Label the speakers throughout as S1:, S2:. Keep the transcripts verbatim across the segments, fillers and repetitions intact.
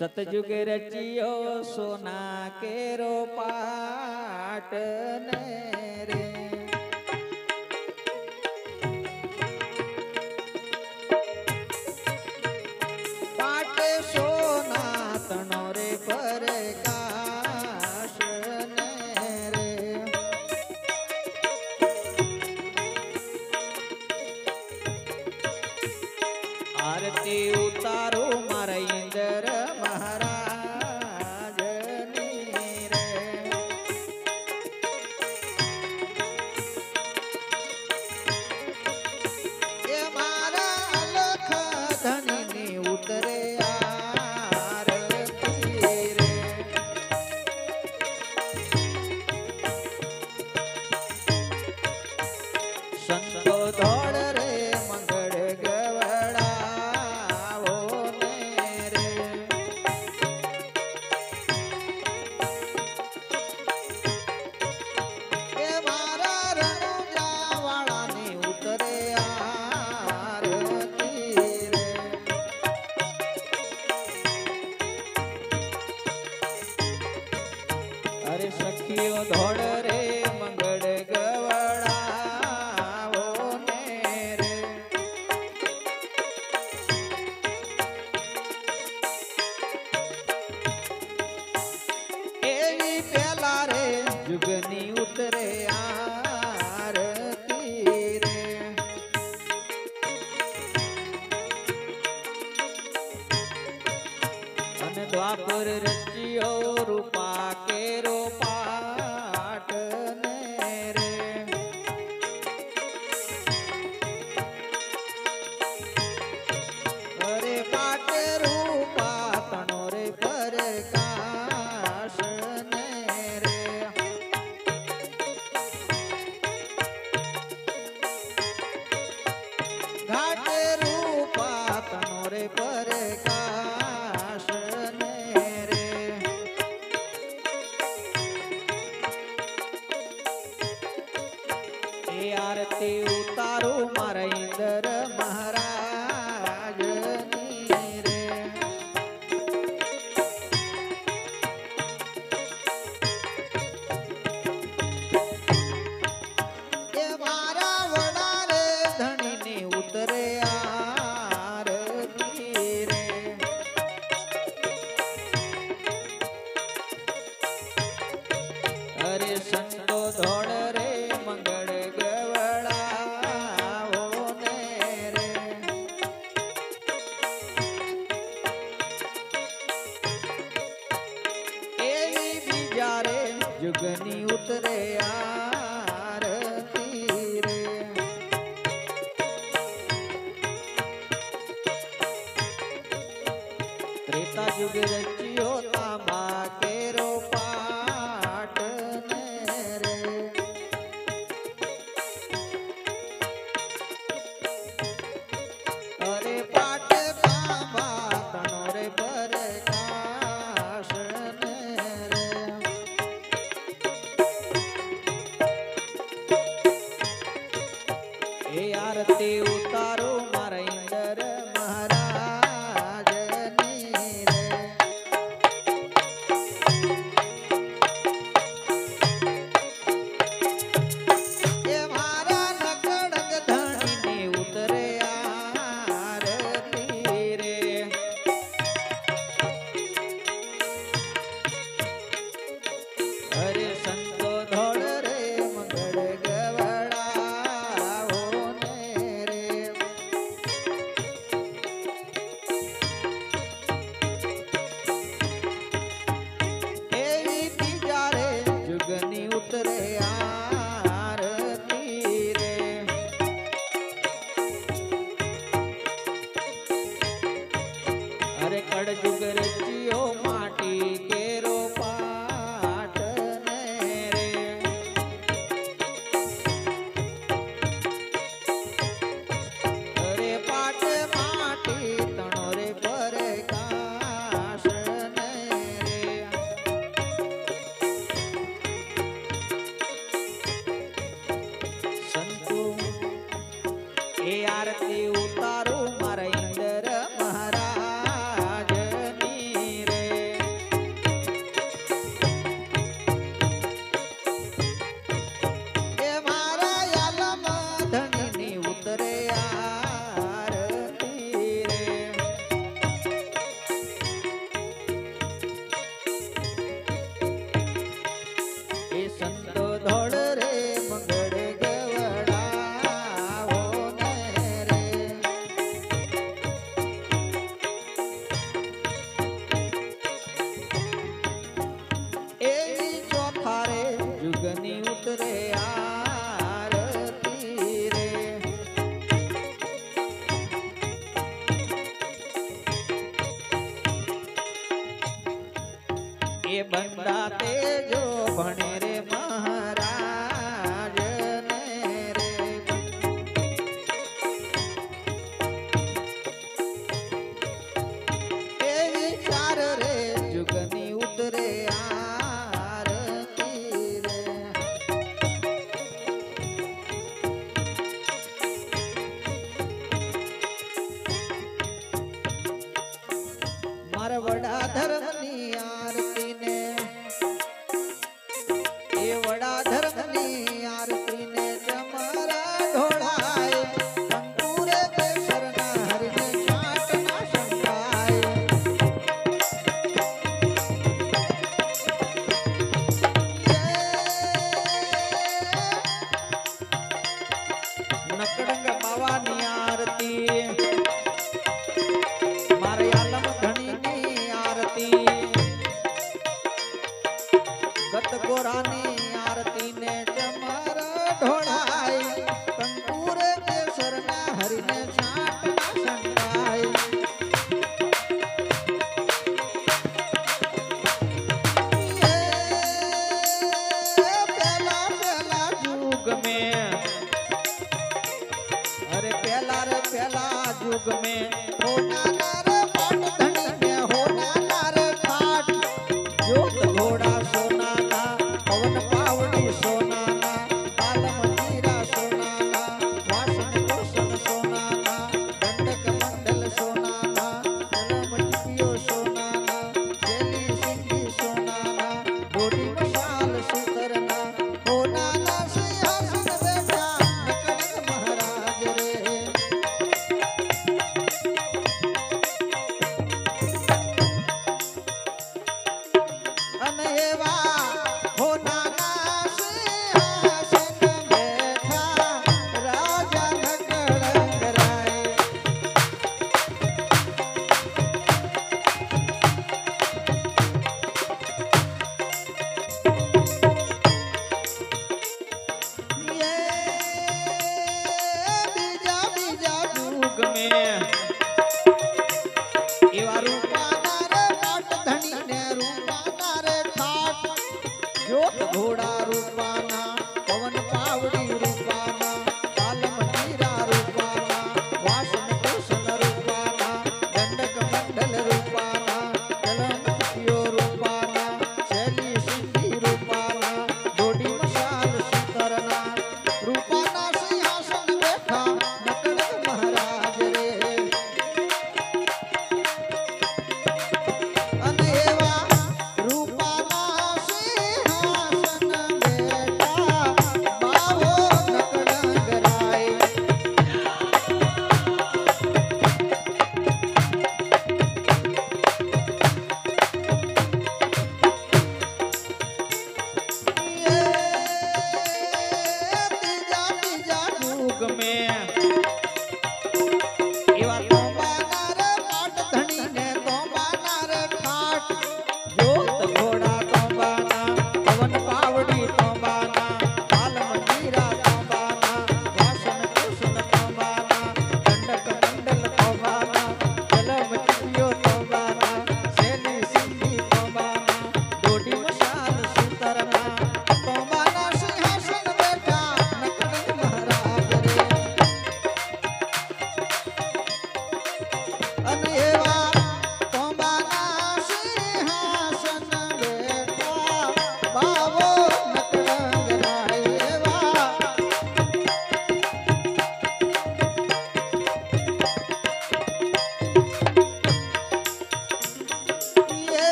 S1: सतयुग रचियो सोना केरो पाट ने रे पाट सोना तनो रे प्रकाश ने रे आरती उतारो मारा इंद्र महाराज नी रे ये मारा अलख धनी नी उतरे आरती रे संतो धोड़ रे मंगल गवड़ा सखियो धोड़ रे मंगल गवड़ा ने रे एवी पेला रे जुगनी उतरे आरती रे अन द्वापर रचियो रूपा केरो आरती उतारो मारा इंद्र महाराज नी रे ये मारा वड़ा रे धनी ने उतरे आरती रे अरे संतो धोड़ रे मंगल जुगनी उतरे आरती रे त्रेता जुग रचियो तांबा केरो पाट ने रे अरे पाट तांबा तनो रे प्रकाश ने रे आरती उतारो मारा इंद्र महाराज नी रे ये मारा नकड़क धनी ने उतरे आरती रे अरे संतो धोड़ रे मंगल गवड़ा उतरे आरती रे अरे कड़ जुग रचियो माटी केरो पाट ने रे अरे पाट माटी तनो रे प्रकाश ने रे संतो ए आरती आरती उतारो मारा इंद्र महाराज नी रे બંધાતે જો ભણે રે મહારાજ ને રે એ વિચાર રે જુગની ઉતરે આરતી રે મારા વડા ધર્મની આરતી ને એ વડા ધર્મની આરતી ને તમારા ઢોળાય અંકુરે કેસરના હરિને છાટ ના શંકાય નકડંગ બાવાની આરતી મારે આલમ ધણીની આરતી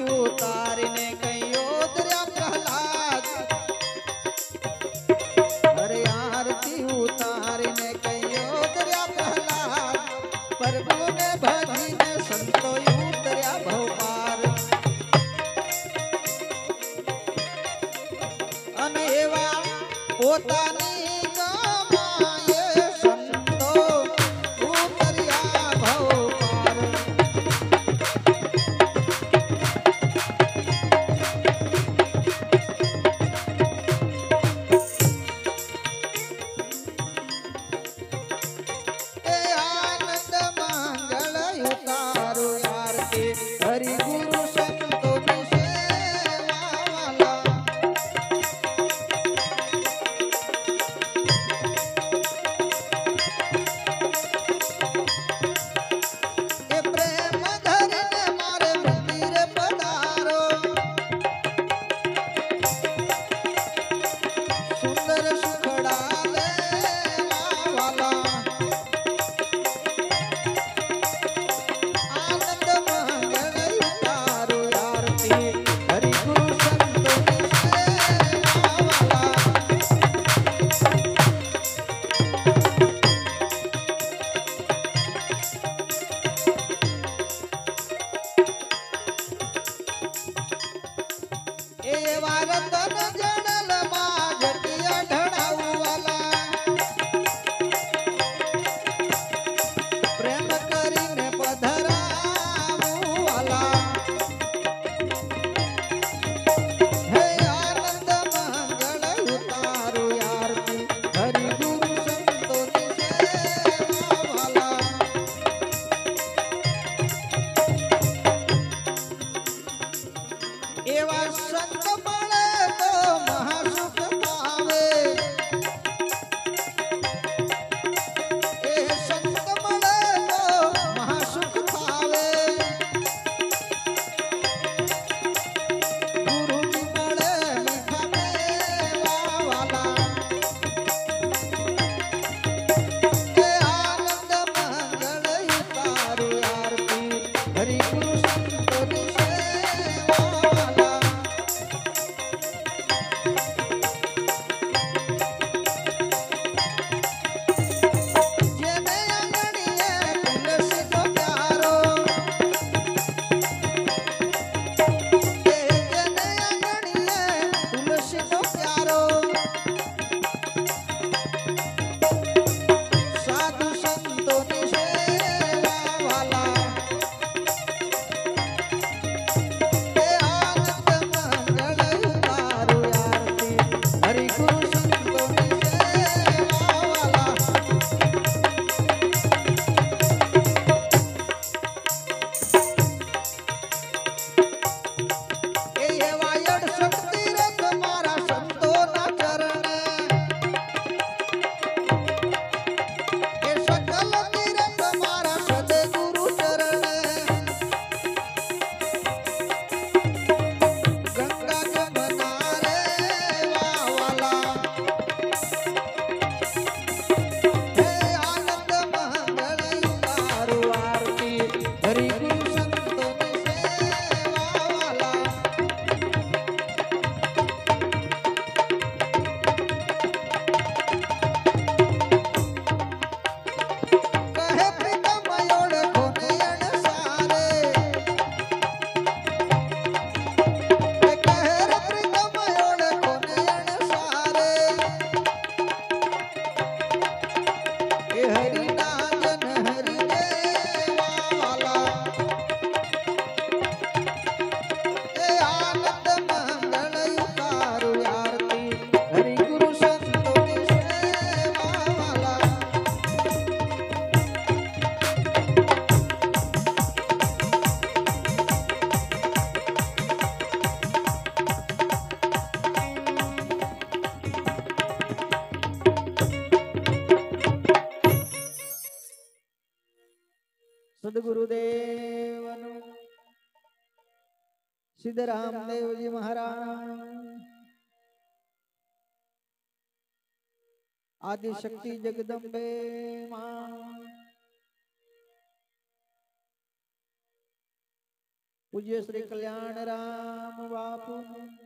S1: ઉતારીને કયો દર્યા પ્રહલાદ અરે આરતી ઉતારીને કયો દર્યા પ્રહલાદ પ્રભુને ભજીને સંતો ઉતર્યા ભવપાર અને એવા પોતાની ગામાએ સંતો ઉતર્યા ભવપાર એ આનંદ મંગળ ઉતારો આરતી હરિ ગુરુ સંતોની સેવાવાલા એ પ્રેમ ધરીને મારે મંદિરે પધારો સુંદર સુખડા લેવાવાલા આનંદ મંગળ ઉતારો આરતી હરિ ગુરુ સંતોની સેવાવાલા એવા રતન જડલમાં જટિયા ઢળાવવાલા પ્રેમ કરીને પધરાવવાલા હે આનંદ મંગળ ઉતારો આરતી હરિ ગુરુ સંતોની સેવાવાલા એવા સંત મળે તો મહાસુખ પાવે એ સંત મળે તો મહાસુખ પાવે ગુરુજી મળે મીઠા મેવાવાલા એ આનંદ મંગળ ઉતારો આરતી હરિ ગુરુ સંતોની સેવાવાલા જેને આંગણીએ તુલસીનો પ્યારો એ જેને આંગણીએ તુલસીનો પ્યારો સાધુ સંતોની સેવાવાલા એ આનંદ મંગળ ઉતારો આરતી હરિ ગુરુ સંતોની સેવાવાલા એ એવા અડસઠ તીરથ મારા સંતોના ચરણે એ સકલ તીરથ મારા સદગુરુ ચરણે ગંગા જમના રે વાવાલા હે આનંદ મંગળ ઉતારો આરતી હરિ ગુરુ સંતોની સેવાવાલા કહે પ્રીતમ ઓળખો ને અણસારે એ કહે રે પ્રીતમ ઓળખો ને અણસારે એ હરિના જન હરિ દેવાવાલા એ આનંદ મંગળ ઉતારો આરતી હરિ ગુરુ સંતોની સેવાવાલા સદગુરુદેવનું સિદ્ધરામદેવજી મહારાજ આદિશક્તિ જગદંબે માં પૂજ્ય શ્રી કલ્યાણ રામ બાપુ